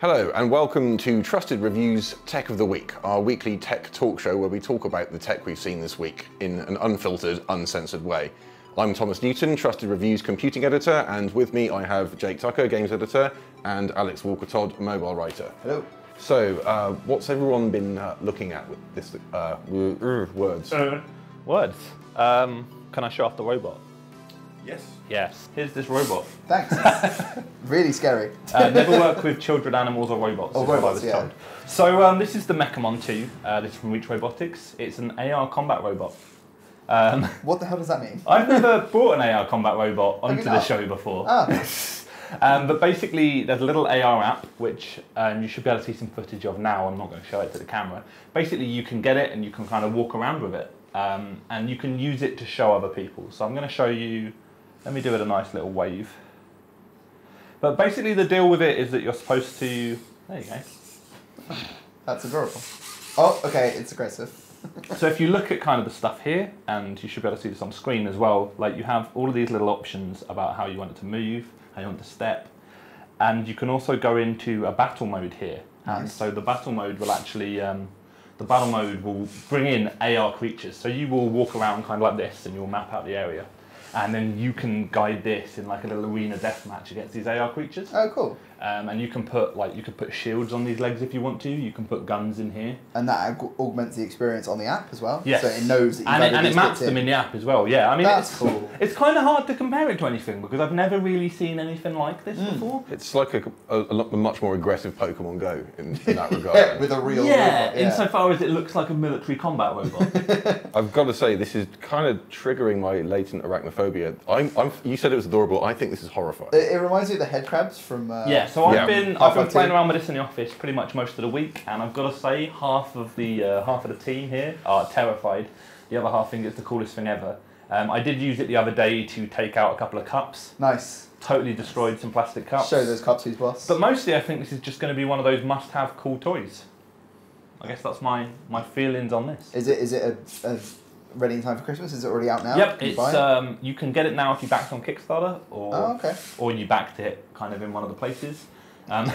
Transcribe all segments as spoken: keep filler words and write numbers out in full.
Hello and welcome to Trusted Review's Tech of the Week, our weekly tech talk show where we talk about the tech we've seen this week in an unfiltered, uncensored way. I'm Thomas Newton, Trusted Review's computing editor, and with me I have Jake Tucker, games editor, and Alex Walker-Todd, mobile writer. Hello. So, uh, what's everyone been uh, looking at with this uh, words? Uh, words. Um, can I show off the robot? Yes. Yes. Here's this robot. Thanks. Really scary. Uh, never work with children, animals, or robots. Or robots, yeah. Told. So um, this is the Mekamon two. Uh, this is from Reach Robotics. It's an A R combat robot. Um, what the hell does that mean? I've never brought an A R combat robot onto the not? show before. Oh. um, but basically, there's a little A R app, which um, you should be able to see some footage of now. I'm not going to show it to the camera. Basically, you can get it and you can kind of walk around with it. Um, and you can use it to show other people. So I'm going to show you. Let me do it a nice little wave. But basically the deal with it is that you're supposed to... There you go. That's adorable. Oh, okay, it's aggressive. So if you look at kind of the stuff here, and you should be able to see this on screen as well, like you have all of these little options about how you want it to move, how you want it to step, and you can also go into a battle mode here. Nice. And so the battle mode will actually... Um, the battle mode will bring in A R creatures. So you will walk around kind of like this and you'll map out the area. And then you can guide this in like a little arena deathmatch against these A R creatures. Oh, cool. Um, and you can put like you can put shields on these legs if you want to. You can put guns in here. And that ag augments the experience on the app as well. Yes. So it knows that you've and it, and it these maps bits them in. in the app as well. Yeah, I mean That's it's cool. It's kind of hard to compare it to anything because I've never really seen anything like this Mm. before. It's like a, a, a much more aggressive Pokemon Go in, in that regard. Yeah, with a real yeah, robot, yeah. insofar as it looks like a military combat robot. I've got to say, this is kind of triggering my latent arachnophobia. I'm, I'm, you said it was adorable. I think this is horrifying. It, it reminds me of the head crabs from... Uh, yeah, so I've Yeah. been I've been Half-Life playing two. around with this in the office pretty much most of the week, and I've got to say half of the uh, half of the team here are terrified. The other half think it's the coolest thing ever. Um, I did use it the other day to take out a couple of cups. Nice. Totally destroyed some plastic cups. Show those cups who's boss. But mostly I think this is just going to be one of those must-have cool toys. I guess that's my, my feelings on this. Is it is it a, a ready in time for Christmas? Is it already out now? Yep, Can you it's buy it? um, you can get it now if you backed on Kickstarter, or Oh, okay. or you backed it kind of in one of the places. Um,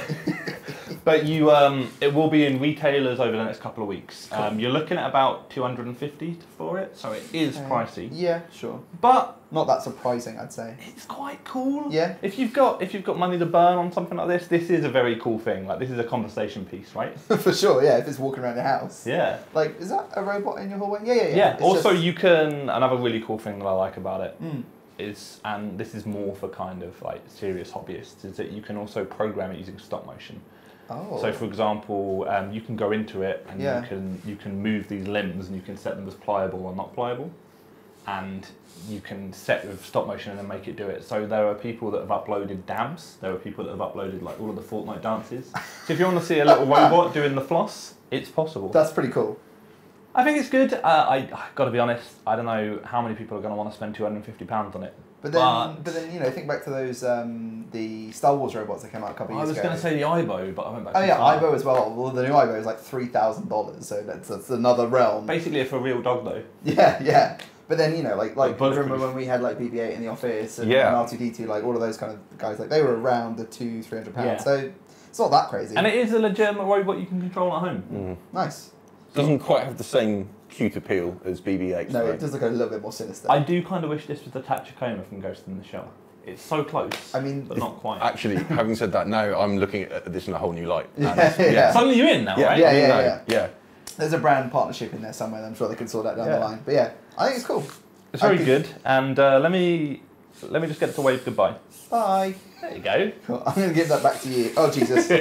but you, um, it will be in retailers over the next couple of weeks. Cool. Um, you're looking at about two hundred and fifty for it, so it is Okay. pricey. Yeah, sure. But Not that surprising, I'd say. it's quite cool. Yeah. If you've got if you've got money to burn on something like this, this is a very cool thing. Like this is a conversation piece, right? For sure, yeah, if it's walking around your house. Yeah. Like, is that a robot in your hallway? Yeah, yeah, yeah. Yeah. It's Also, just- you can. Another really cool thing that I like about it Mm. is, and this is more for kind of like serious hobbyists, is that you can also program it using stop motion. Oh. So, for example, um, you can go into it and Yeah. you can you can move these limbs and you can set them as pliable or not pliable, and you can set with stop motion and then make it do it. So there are people that have uploaded dabs. There are people that have uploaded like all of the Fortnite dances. So if you want to see a little robot doing the floss, it's possible. That's pretty cool. I think it's good. Uh, I I've got to be honest. I don't know how many people are going to want to spend two hundred and fifty pounds on it. But then, But- but, then you know, think back to those um, the Star Wars robots that came out a couple I of was years ago. going to say the Ibo, but I went back. Oh too yeah, far. Ibo as well. Well, the new Ibo is like three thousand dollars, so that's that's another realm. Basically, for a real dog though. Yeah, yeah. But then you know, like like bulletproof. remember when we had like B B eight in the office and, Yeah. and R two D two, like all of those kind of guys, like they were around the two three hundred pounds. Yeah. So it's not that crazy. And it is a legitimate robot you can control at home. Mm. Nice. Doesn't quite have the same cute appeal as B B eight. No, though. it does look a little bit more sinister. I do kind of wish this was the Tachikoma from Ghost in the Shell. It's so close, I mean, but not quite. Actually, having said that, now I'm looking at this in a whole new light. Yeah, And, yeah. Suddenly you're in now, Yeah, right? Yeah, I mean, yeah, no, yeah. yeah. There's a brand partnership in there somewhere. I'm sure they can sort that down Yeah. the line. But yeah, I think it's cool. It's very I good. And uh, let me let me just get to wave goodbye. Bye. There you go. Cool. I'm going to give that back to you. Oh Jesus.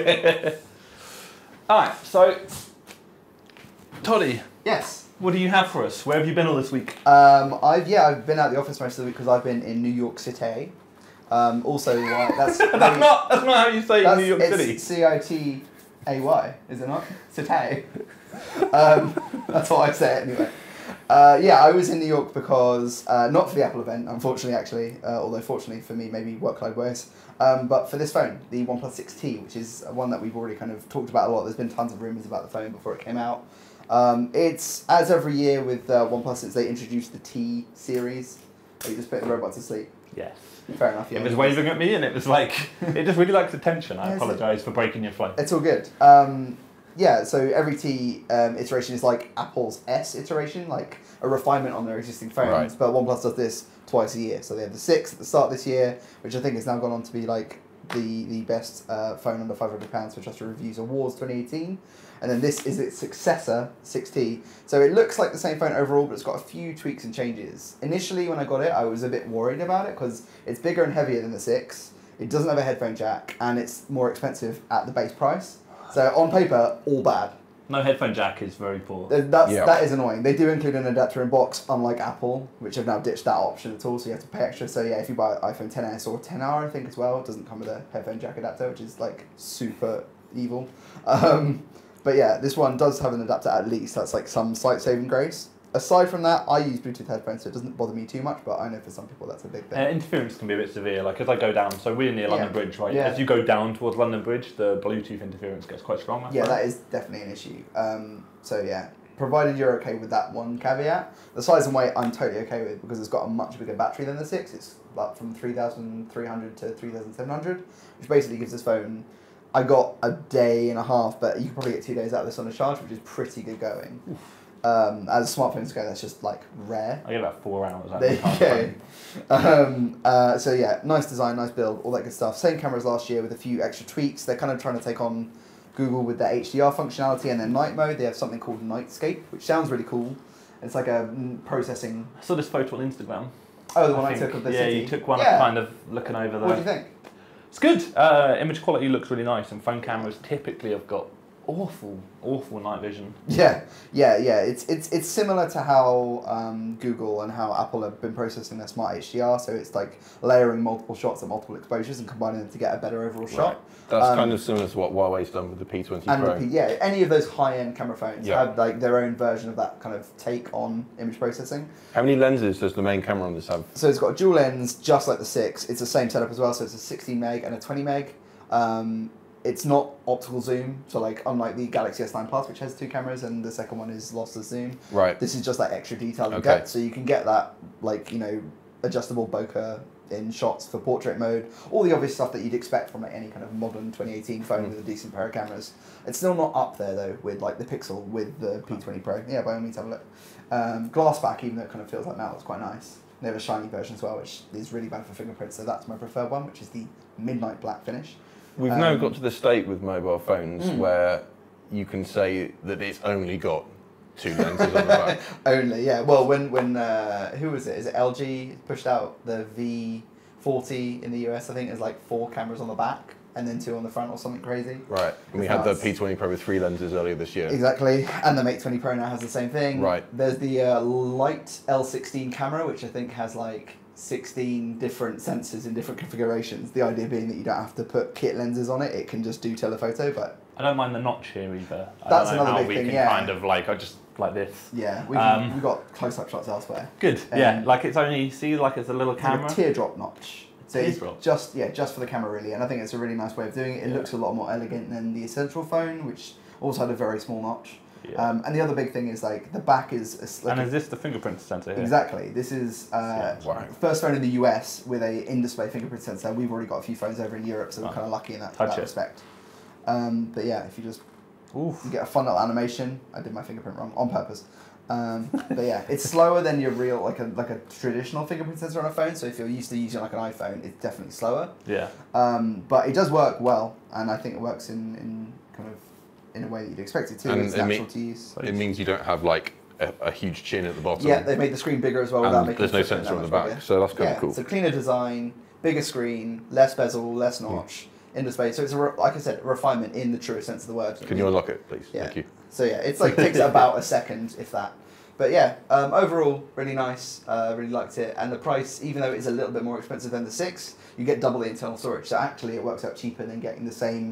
All right, so Toddy, Yes. what do you have for us? Where have you been all this week? Um, I've yeah, I've been out of the office most of the week because I've been in New York City. Um, also, why that's that's not that's not how you say that's, New York it's City. C I T A Y, is it not? City. um, that's what I say anyway. Uh, yeah, I was in New York because uh, not for the Apple event, unfortunately, actually. Uh, although fortunately for me, maybe workload wise. Um, but for this phone, the OnePlus six T, which is one that we've already kind of talked about a lot. There's been tons of rumors about the phone before it came out. Um, it's, as every year with uh, OnePlus, since they introduced the T series, where you just put the robot to sleep. Yes. Fair enough. Yeah, it was waving at me, and it was like it just really likes attention. I apologise for breaking your flow. It's all good. Um, yeah. So every T um, iteration is like Apple's S iteration, like a refinement on their existing phones. Right. But OnePlus does this twice a year. So they have the six at the start of this year, which I think has now gone on to be like the the best uh, phone under five hundred pounds for Trusted Reviews Awards twenty eighteen. And then this is its successor, six T. So it looks like the same phone overall, but it's got a few tweaks and changes. Initially, when I got it, I was a bit worried about it because it's bigger and heavier than the six. It doesn't have a headphone jack, and it's more expensive at the base price. So on paper, all bad. No headphone jack is very poor. That's, yeah. That is annoying. They do include an adapter in box, unlike Apple, which have now ditched that option at all, so you have to pay extra. So yeah, if you buy an iPhone X S or ten R, I think as well, it doesn't come with a headphone jack adapter, which is like super evil. Um, But yeah, this one does have an adapter at least. That's like some slight saving grace. Aside from that, I use Bluetooth headphones, so it doesn't bother me too much, but I know for some people that's a big thing. Uh, interference can be a bit severe. Like as I go down, so we're near London Yeah. Bridge, right? Yeah. As you go down towards London Bridge, the Bluetooth interference gets quite strong. Yeah, that is definitely an issue. Um, so yeah, provided you're okay with that one caveat. The size and weight I'm totally okay with because it's got a much bigger battery than the six. It's up from three thousand three hundred to three thousand seven hundred, which basically gives this phone... I got a day and a half, but you can probably get two days out of this on a charge, which is pretty good going. Um, as smartphones go, that's just like rare. I get about four hours out There of you go. Um, uh, so yeah, nice design, nice build, all that good stuff. Same camera as last year with a few extra tweaks. They're kind of trying to take on Google with their H D R functionality and their night mode. They have something called Nightscape, which sounds really cool. It's like a mm, processing... I saw this photo on Instagram. Oh, the one I, I, think, took of the yeah, city? Yeah, you took one yeah. of kind of looking over there. What do you think? It's good. Uh, image quality looks really nice, and phone cameras typically have got awful, awful night vision. Yeah, yeah, yeah. It's it's it's similar to how um, Google and how Apple have been processing their smart H D R. So it's like layering multiple shots at multiple exposures and combining them to get a better overall Right. shot. That's Um, kind of similar to what Huawei's done with the P twenty And Pro. the P- yeah, any of those high-end camera phones Yeah. have like their own version of that kind of take on image processing. How many lenses does the main camera on this have? So it's got a dual lens, just like the six. It's the same setup as well. So it's a sixteen meg and a twenty meg. Um, it's not optical zoom, so like unlike the Galaxy S nine Plus, which has two cameras, and the second one is lossless zoom. Right. This is just that extra detail you Okay. get, so you can get that like you know adjustable bokeh in shots for portrait mode, all the obvious stuff that you'd expect from like any kind of modern twenty eighteen phone Mm. with a decent pair of cameras. It's still not up there though with like the Pixel with the P twenty Pro. Yeah, by all means have a look. Um, glass back, even though it kind of feels like metal, it's quite nice. They have a shiny version as well, which is really bad for fingerprints, so that's my preferred one, which is the midnight black finish. We've Um, now got to the state with mobile phones Mm. where you can say that it's only got two lenses on the back. Only, yeah. Well, when when uh, who was it? Is it L G pushed out the V forty in the U S? I think there's like four cameras on the back and then two on the front or something crazy. Right. And we It's had the nuts. P twenty Pro with three lenses earlier this year. Exactly, and the Mate twenty Pro now has the same thing. Right. There's the uh, Light L sixteen camera, which I think has like sixteen different sensors in different configurations. The idea being that you don't have to put kit lenses on it; it can just do telephoto. But I don't mind the notch here either. I That's don't know another how big we thing, can yeah. kind of like I just like this. yeah, we Um, we got close-up shots elsewhere. Good. Um, yeah, like it's only see like it's a little It's like camera. a teardrop notch. So it's Teardrop. just yeah, just for the camera really, and I think it's a really nice way of doing it. It Yeah. looks a lot more elegant than the Essential phone, which also had a very small notch. Yeah. Um, and the other big thing is like the back is a, s- like and a- is this the fingerprint sensor here? exactly. This is uh, Yeah, wow. first phone in the U S with a in-display fingerprint sensor. We've already got a few phones over in Europe, so we're Oh. kind of lucky in that, Touch that it. respect. Um, but yeah, if you just Oof. you get a fun little animation. I did my fingerprint wrong on purpose. Um, but yeah, it's slower than your real like a like a traditional fingerprint sensor on a phone. So if you're used to using like an iPhone, it's definitely slower. Yeah. Um, but it does work well, and I think it works in, in kind of in a way that you'd expect it to. And It's it natural me- to use. It means you don't have like a, a huge chin at the bottom. Yeah, they made the screen bigger as well without and making there's the no footprint sensor that on the much back, bigger. so that's kind Yeah, of cool. it's a cleaner design, bigger screen, less bezel, less notch, in display. So it's a re- like I said, a refinement in the truest sense of the word. Can you unlock it, please? Yeah. Thank you. So yeah, it's like takes about a second, if that. But yeah, um, overall really nice. Uh, really liked it, and the price, even though it is a little bit more expensive than the six, you get double the internal storage. So actually, it works out cheaper than getting the same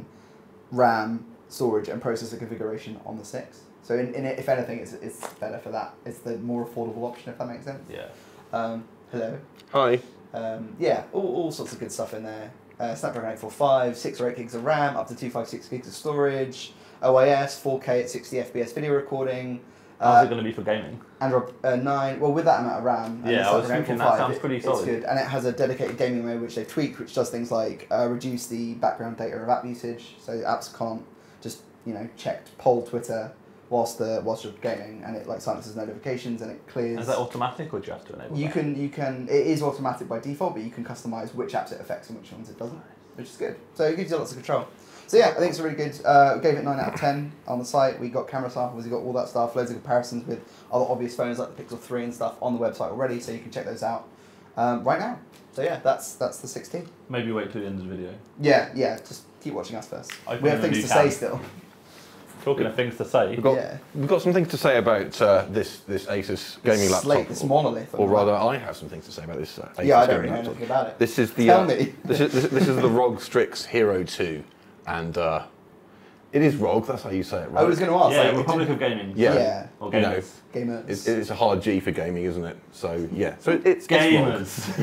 RAM, storage, and processor configuration on the six. So in, in it, if anything, it's it's better for that. It's the more affordable option, if that makes sense. Yeah. Um, hello. Hi. Um, yeah, all, all sorts of good stuff in there. Uh, Snapdragon eight forty-five, six or eight gigs of RAM, up to two hundred fifty-six gigs of storage, O I S, four K at sixty F P S video recording, How's Uh, it going to be for gaming? Android uh, nine, well with that amount of RAM, and Yeah, it's I like was an thinking Ep that five, sounds it- pretty it's solid. good, and it has a dedicated gaming mode which they've tweaked, which does things like uh, reduce the background data of app usage, so apps can't just you know check poll Twitter whilst the whilst you're gaming, and it like silences notifications and it clears. Is that automatic or do you have to enable You that? can you can it is automatic by default, but you can customize which apps it affects and which ones it doesn't, which is good. So it gives you lots of control. So yeah, I think it's really good. Uh, we gave it nine out of ten on the site. We got camera samples, we got all that stuff, loads of comparisons with other obvious phones like the Pixel three and stuff on the website already, so you can check those out um, right now. So yeah, that's that's the sixteen. Maybe wait till the end of the video. Yeah, yeah, just keep watching us first. I We have think things you to can. say still. Talking of things to say, We've got, Yeah. we've got some things to say about uh, this this ASUS gaming This laptop. slate, this monolith. Or rather, I have some things to say about this uh, ASUS yeah, I don't gaming know laptop. anything about it. This is the Tell uh, me. This is this, this is the R O G Strix Hero two, and uh, it is R O G. That's how you say it, right? I was going to ask. yeah, like, Republic it of Gaming. Yeah. Yeah. Or You know, gamers. gamers. It's, it's a hard G for gaming, isn't it? So yeah, so it, it's it's R O G. Gamers.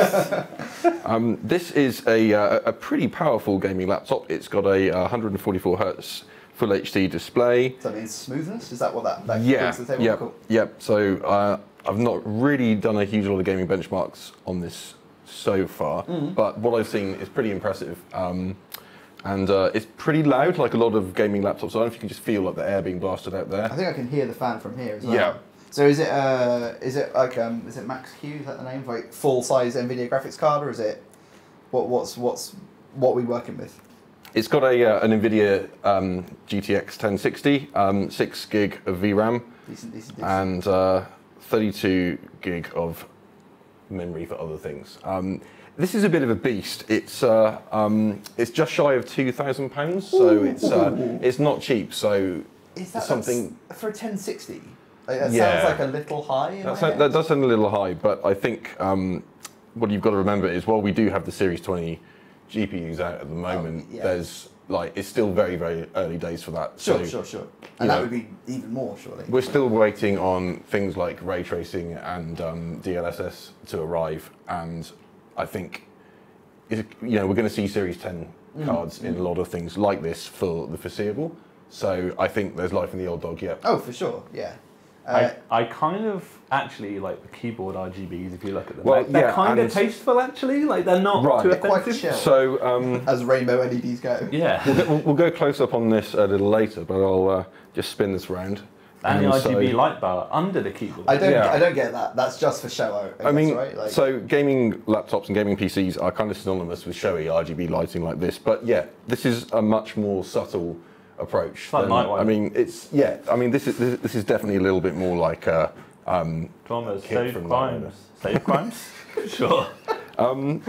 Yes. um, this is a uh, a pretty powerful gaming laptop. It's got a uh, one hundred forty-four hertz Full H D display. Does that mean smoothness? Is that what that, that Yeah, brings to the table? yep, Cool. yep. So uh, I've not really done a huge lot of gaming benchmarks on this so far, Mm. but what I've seen is pretty impressive. Um, and uh, it's pretty loud, like a lot of gaming laptops. I don't know if you can just feel like the air being blasted out I there. think I can hear the fan from here as well. Yeah. So is it uh is it like um is it Max Q, is that the name? Like full size NVIDIA graphics card, or is it what what's what's what we working with? It's got a uh, an NVIDIA um, G T X ten sixty, um, six gig of V RAM, Decent, decent, decent. and uh, thirty-two gig of memory for other things. Um, this is a bit of a beast. It's uh, um, it's just shy of two thousand pounds, so it's uh, it's not cheap. So is that something that's- for a ten sixty? Like, that Yeah. sounds like a little high in That's my a, head. that does sound a little high, but I think um, what you've got to remember is while we do have the Series twenty G P Us out at the moment, yeah. there's like it's still very very early days for that. Sure, so sure, sure. you And that know, would be even more, surely. we're still waiting on things like ray tracing and um, D L S S to arrive, and I think it, you know we're going to see Series ten Mm, cards in a lot of things like this for the foreseeable. So I think there's life in the old dog. Yeah. Oh, for sure, yeah. Uh, I, I kind of actually like the keyboard R G Bs if you look at them. Well, Like, they're yeah, kind of and- tasteful actually. Like they're not Right. too They're quite offensive. chill. So. Um, as rainbow L E Ds go. Yeah. We'll, go, we'll go close up on this a little later, but I'll uh, just spin this round. And the Um, R G B so- light bar under the keyboard. I don't Yeah. I don't get that. That's just for show. I, I guess, mean, right? Like, so gaming laptops and gaming P Cs are kind of synonymous with showy R G B lighting like this, but yeah, this is a much more subtle approach. It's like than- night light. I mean, it's yeah. I mean, this is this, this is definitely a little bit more like a. Um, Thomas, Kid save from crimes. Save crimes? Sure. um,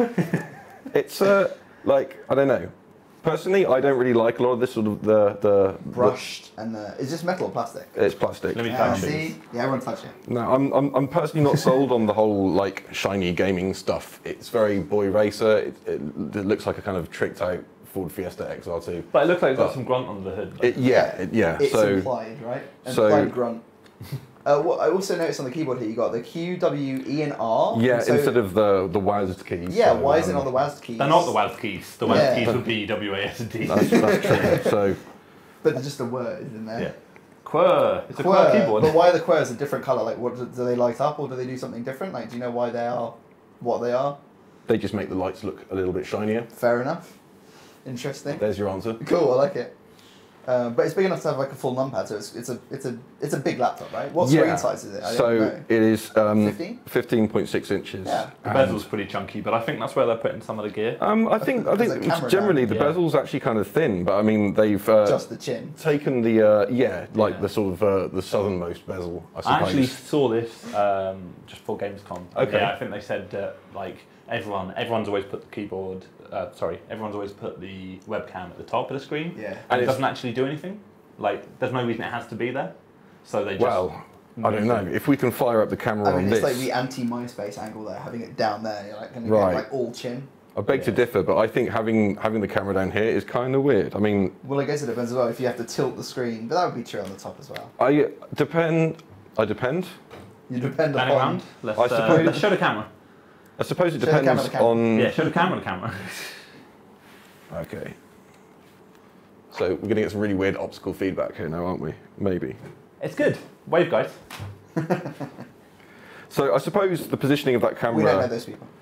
it's uh, like I don't know. Personally, I don't really like a lot of this sort of the the brushed and the is this metal or plastic? the- it's plastic. Let me Yeah, touch it. see? Yeah, everyone touch it. No, I'm, I'm, I'm personally not sold on the whole like shiny gaming stuff. It's very boy racer. It, it, it looks like a kind of tricked out Ford Fiesta X R two. But it looks like it's got But- some grunt under the hood. It, yeah, it, yeah. It's so implied, right? so- Implied grunt. Uh, what I also noticed on the keyboard here, you got the Q, W, E, and R. yeah, So- instead of the the W A S D keys. yeah, so, why is it um, on the W A S D keys? They're not the W A S D keys. The W A S D Yeah. keys would be W A S D. That's, that's true. So But they're just a word in there. Yeah. Quir. It's a Quir, Quir keyboard. But why are the quers a different colour? Like, what do, do they light up, or do they do something different? Like, do you know why they are what they are? they just make the lights look a little bit shinier. Fair enough. Interesting. There's your answer. Cool, I like it. Um, but it's big enough to have like a full numpad, so it's it's a it's a it's a big laptop, right? What screen Yeah. size is it? I So don't know. it is um, fifteen? fifteen point six inches. Yeah. The and- bezel's pretty chunky, but I think that's where they're putting some of the gear. Um, I think I There's a think camera generally down. the Yeah. bezel's actually kind of thin, but I mean they've uh, Just the chin. taken the uh, yeah like Yeah. the sort of uh, the southernmost bezel. I I suppose. actually saw this um, just for Gamescom. Okay. Yeah, I think they said that like everyone, everyone's always put the keyboard. Uh, sorry, everyone's always put the webcam at the top of the screen, Yeah. and And it it's- doesn't actually do anything. Like, there's no reason it has to be there. So they just. Well, I don't know. If we can fire up the camera I mean, on it's this, like the anti-MySpace angle there, having it down there. You're like, gonna Right. get like all chin. I beg to Yeah. differ, but I think having having the camera down here is kind of weird. I mean, Well, I guess it depends as well if you have to tilt the screen, but that would be true on the top as well. I depend. I depend. You depend Turn upon. around. Let's, I uh, suppose- let's show the camera. I suppose it Show the camera, depends the camera. on. Yeah, show the camera. The camera. Okay. So we're going to get some really weird optical feedback here now, aren't we? Maybe. It's good. Wave, guys. So I suppose the positioning of that camera... We don't know those people.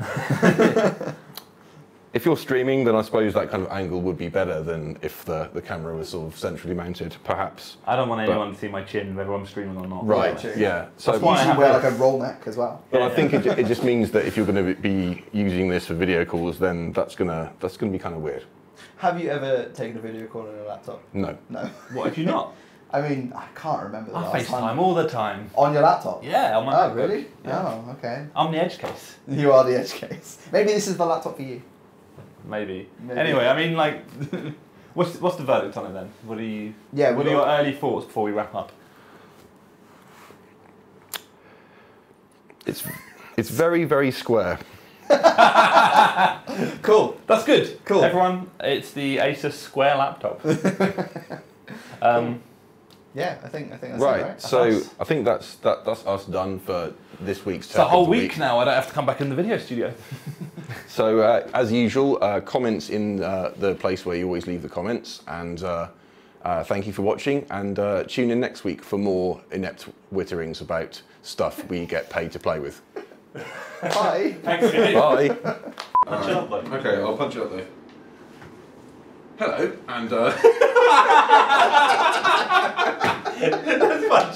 If you're streaming, then I suppose that kind of angle would be better than if the, the camera was sort of centrally mounted, perhaps. I don't want anyone But- to see my chin, whether I'm streaming or not. Right, true. yeah. So That's why You I should have wear this. like a roll neck as well. But Yeah, I yeah. think it, ju- it just means that if you're going to be using this for video calls, then that's gonna that's gonna be kind of weird. Have you ever taken a video call on a laptop? No. No. What if you not? I mean, I can't remember the I last FaceTime time. all the time. On your laptop? Yeah, on my Oh, MacBook. really? Yeah. Oh, okay. I'm the edge case. You are the edge case. Maybe this is the laptop for you. Maybe. Maybe. Anyway, I mean, like, what's what's the verdict on it then? What are you? Yeah, What we are your got- early thoughts before we wrap up? It's it's very, very square. Cool. That's good. Cool. Everyone, it's the ASUS Square laptop. um, Yeah, I think I think that's Right, it, right? so us. I think that's that that's us done for this week's it's Tech a whole of the week now. I don't have to come back in the video studio. So uh, as usual, uh, comments in uh, the place where you always leave the comments, and uh, uh, thank you for watching, and uh, tune in next week for more inept witterings about stuff we get paid to play with. Bye. Thanks, guys. Bye. Punch it up, though. Okay, I'll punch it up though. Hello, and uh... That's punch.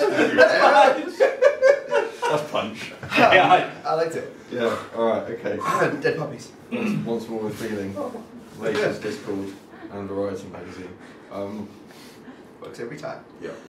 That's punch. Yeah, I liked it. yeah, all right, okay. Dead puppies. Once, once more with feeling, latest Discord and Variety magazine. Um, Works every time. yeah.